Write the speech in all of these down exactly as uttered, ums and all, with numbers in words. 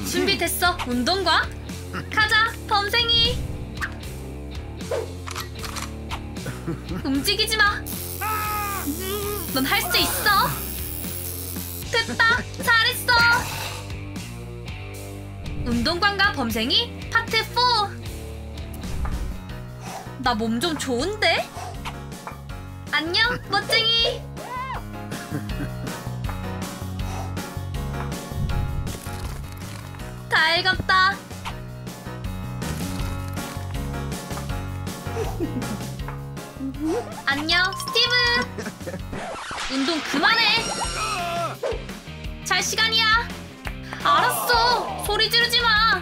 준비됐어, 운동과. 가자, 범생이. 움직이지 마. 넌 할 수 있어. 됐다, 잘했어. 운동관과 범생이 파트 사. 나 몸 좀 좋은데? 안녕, 멋쟁이. 다 읽었다. 안녕, 스티브. 운동 그만해. 잘 시간이야. 알았어, 소리 지르지 마.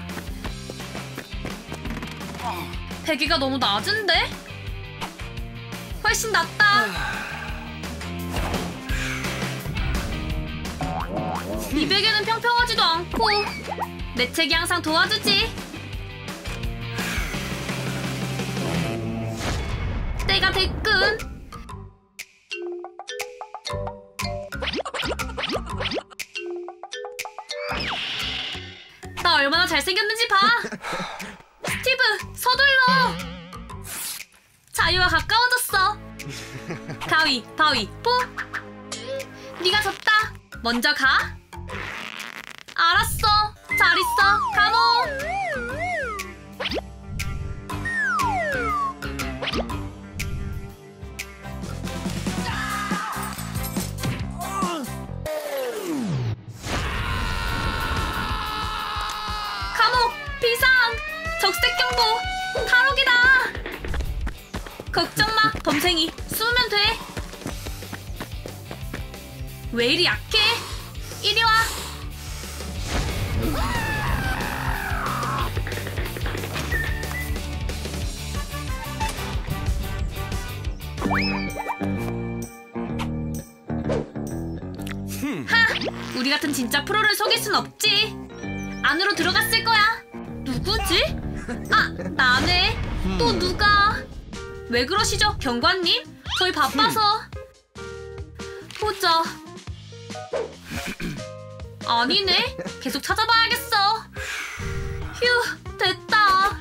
베개가 너무 낮은데? 훨씬 낫다. 이 베개는 평평하지도 않고. 내 책이 항상 도와주지. 때가 됐군. 나 얼마나 잘생겼는지 봐. 스티브, 서둘러. 자유와 가까워졌어. 가위, 바위, 보. 네가 졌다. 먼저 가. 알았어. 잘 있어, 가모. 감옥, 비상, 적색경보, 탈옥이다. 걱정 마, 범생이. 숨으면 돼. 왜 이리 약해? 이리 와. 하! 우리 같은 진짜 프로를 속일 순 없지. 안으로 들어갔을 거야. 누구지? 아, 나네. 또 누가? 왜 그러시죠, 경관님? 저희 바빠서. 보자. 아니네. 계속 찾아봐야겠어. 휴, 됐다.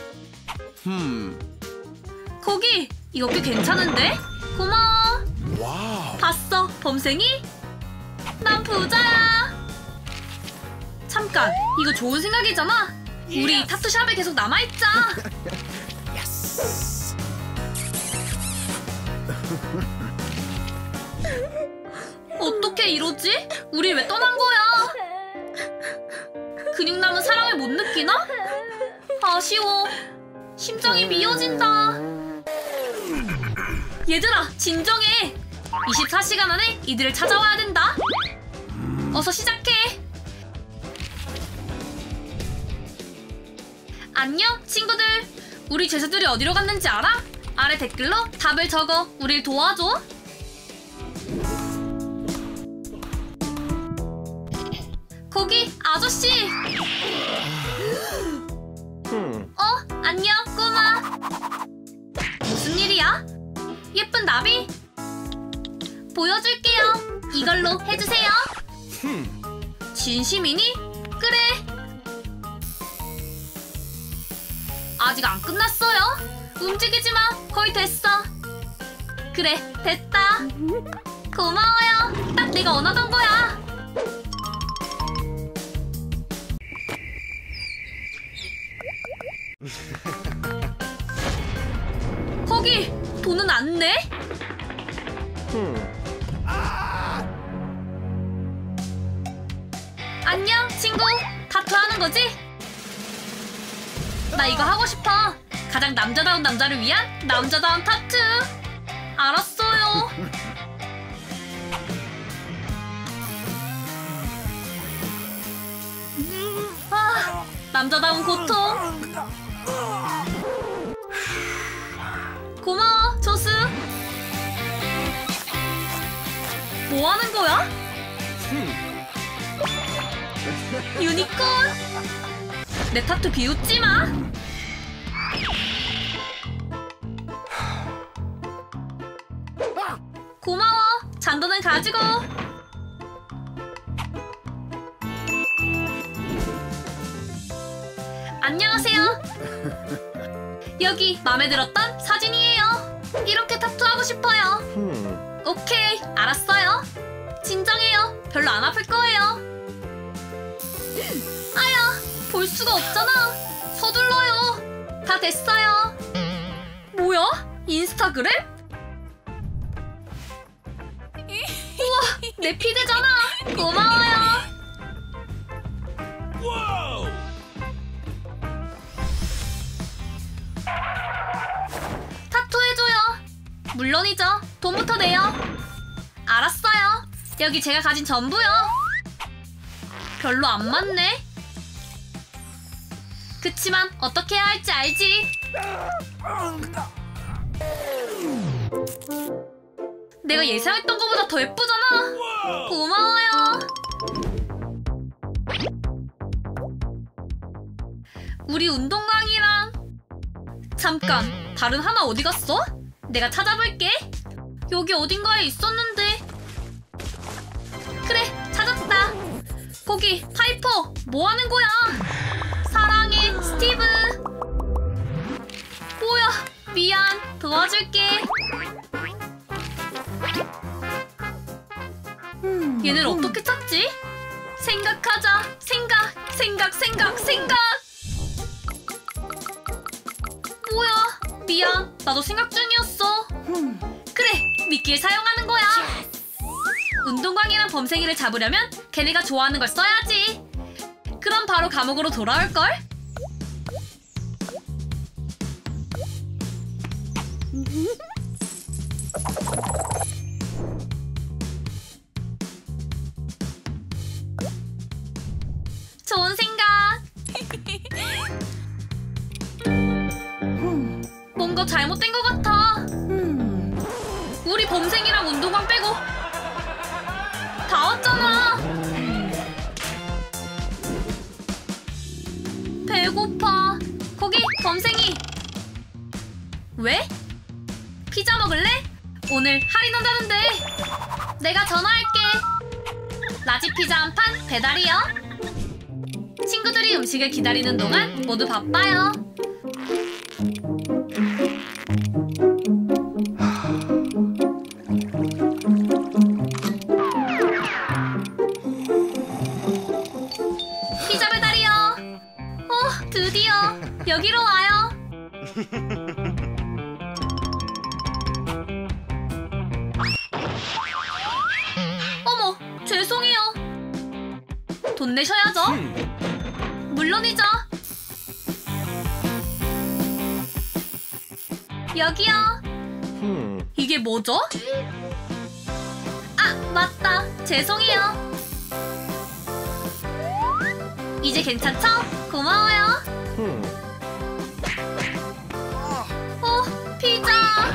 거기, 이거 꽤 괜찮은데? 고마워. 와우. 봤어, 범생이? 난 부자야. 잠깐, 이거 좋은 생각이잖아. 우리 타투샵에 계속 남아있자. 예스. 어떻게 이러지? 우리 왜 떠난 거야? 근육 남은 사랑을 못 느끼나? 아쉬워. 심장이 미어진다. 얘들아, 진정해. 이십사 시간 안에 이들을 찾아와야 된다. 어서 시작해. 안녕, 친구들. 우리 죄수들이 어디로 갔는지 알아? 아래 댓글로 답을 적어 우릴 도와줘. 거기, 아저씨. 어? 안녕, 꼬마. 무슨 일이야? 예쁜 나비? 보여줄게요. 이걸로 해주세요. 진심이니? 그래. 아직 안 끝났어요. 움직이지 마. 거의 됐어. 그래, 됐다. 고마워요. 딱 내가 원하던 거야. 거기, 돈은 안 내? 안녕, 친구. 타투하는 거지? 나 이거 하고 싶어. 가장 남자다운 남자를 위한 남자다운 타투. 알았어요. 아, 남자다운 고통. 고마워, 조수. 뭐 하는 거야? 유니콘. 내 타투 비웃지 마. 고마워. 잔돈은 가지고. 안녕하세요. 여기 마음에 들었던 사진이에요. 이렇게 타투하고 싶어요. 오케이, 알았어요. 진정해요. 별로 안 아플 거예요. 아야, 볼 수가 없잖아. 서둘러요. 다 됐어요. 뭐야? 인스타그램? 우와, 내 피드잖아. 고마워요. 타투해줘요. 물론이죠. 돈부터 내요. 알았어요. 여기 제가 가진 전부요. 별로 안 맞네. 그치만 어떻게 해야 할지 알지. 내가 예상했던 것보다 더 예쁘잖아. 고마워요. 우리 운동광이랑 잠깐, 다른 하나 어디 갔어? 내가 찾아볼게. 여기 어딘가에 있었는데. 그래, 찾았다. 거기 파이퍼, 뭐 하는 거야? 사랑해, 스티브. 뭐야, 미안. 도와줄게. 얘는 어떻게 찾지? 생각하자. 생각, 생각, 생각, 생각. 뭐야, 미안. 나도 생각 중이었어. 그래, 미끼를 사용하는 거야. 운동광이랑 범생이를 잡으려면 걔네가 좋아하는 걸 써야지. 그럼 바로 감옥으로 돌아올걸? 좋은 생각. 뭔가 잘못된 것 같아. 우리 범생이랑 운동광 빼고 다 왔잖아. 배고파. 거기 범생이. 왜? 피자 먹을래? 오늘 할인한다는데. 내가 전화할게. 라지 피자 한 판 배달이요. 친구들이 음식을 기다리는 동안 모두 바빠요. 피자 배달이요. 어, 드디어 여기로 와요. 어머, 죄송해요. 돈 내셔야죠. 물론이죠. 여기요. 이게 뭐죠? 아, 맞다. 죄송해요. 이제 괜찮죠? 고마워요. 어, 피자.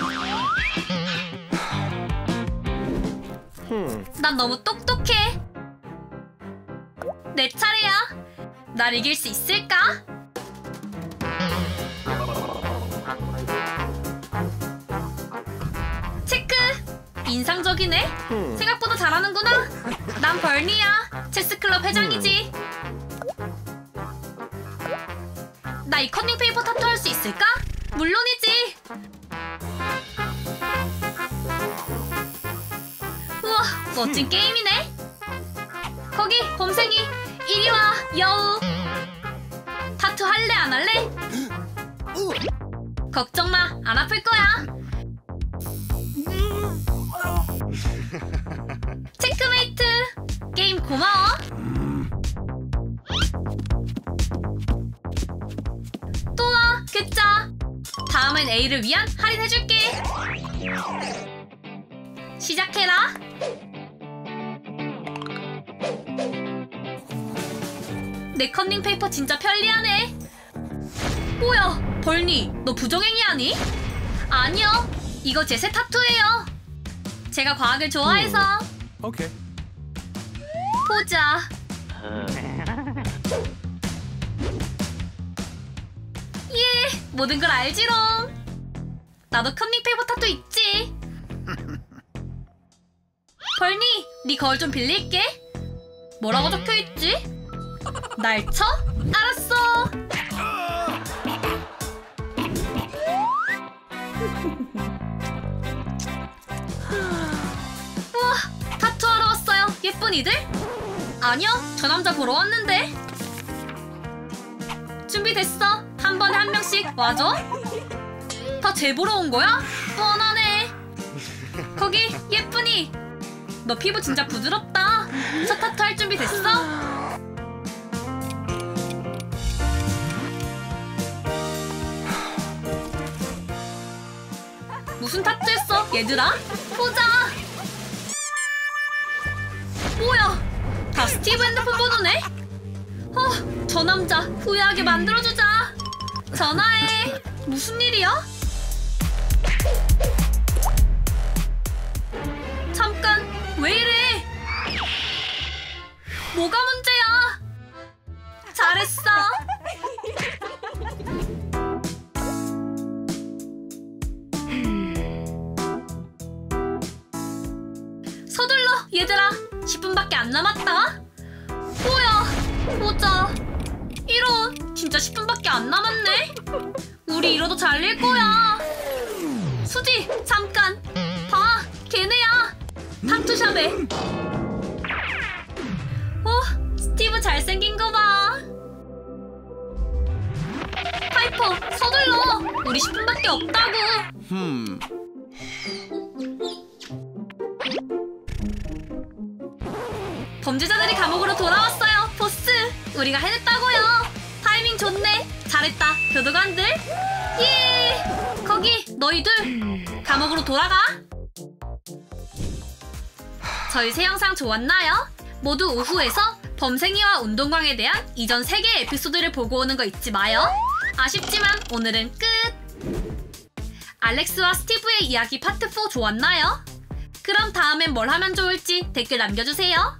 난 너무 똑똑해. 내 차례야. 날 이길 수 있을까? 체크! 인상적이네. 생각보다 잘하는구나. 난 벌니야. 체스클럽 회장이지. 나 이 커닝 페이퍼 타투 할 수 있을까? 물론이지. 우와, 멋진 게임이네. 거기 범생이, 이리 와, 여우. 타투 할래 안 할래? 걱정 마, 안 아플 거야. 체크메이트. 게임 고마워. 또 와, 그짜. 다음엔 A를 위한 할인해줄게. 시작해라. 내 커닝 페이퍼 진짜 편리하네. 뭐야, 벌니, 너 부정행위하니? 아니요, 이거 제 새 타투예요. 제가 과학을 좋아해서. 오케이. 보자. 예, 모든 걸 알지롱. 나도 커닝 페이퍼 타투 있지. 벌니, 네 거울 좀 빌릴게. 뭐라고 적혀있지? 날 쳐? 알았어. 우와, 타투하러 왔어요, 예쁜이들? 아니요, 저 남자 보러 왔는데. 준비됐어. 한 번에 한 명씩 와줘. 다 쟤 보러 온 거야? 뻔하네. 거기 예쁜이, 너 피부 진짜 부드럽다. 첫 타투 할 준비 됐어? 무슨 타투 했어, 얘들아? 보자. 뭐야, 다 스티브 핸드폰 번호네? 어, 저 남자 후회하게 만들어주자. 전화해. 무슨 일이야? 잠깐, 왜 이래? 뭐가 문제야? 잘했어. 서둘러, 얘들아. 십 분밖에 안 남았다. 뭐야, 보자. 이런, 진짜 십 분밖에 안 남았네. 우리 이러다 잘릴 거야. 수지, 잠깐. 봐, 걔네야. 타투샵에. 어, 스티브 잘생긴 거 봐. 파이퍼, 서둘러. 우리 십 분밖에 없다고. 음. 범죄자들이 감옥으로 돌아왔어요, 보스. 우리가 해냈다고요. 타이밍 좋네. 잘했다, 교도관들. 예! 거기 너희들 감옥으로 돌아가. 저희 새 영상 좋았나요? 모두 오후에서 범생이와 운동광에 대한 이전 세 개의 에피소드를 보고 오는 거 잊지 마요. 아쉽지만 오늘은 끝. 알렉스와 스티브의 이야기 파트 사 좋았나요? 그럼 다음엔 뭘 하면 좋을지 댓글 남겨주세요.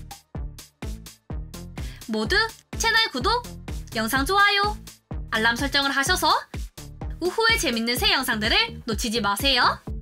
모두 채널 구독, 영상 좋아요, 알람 설정을 하셔서 오후에 재밌는 새 영상들을 놓치지 마세요.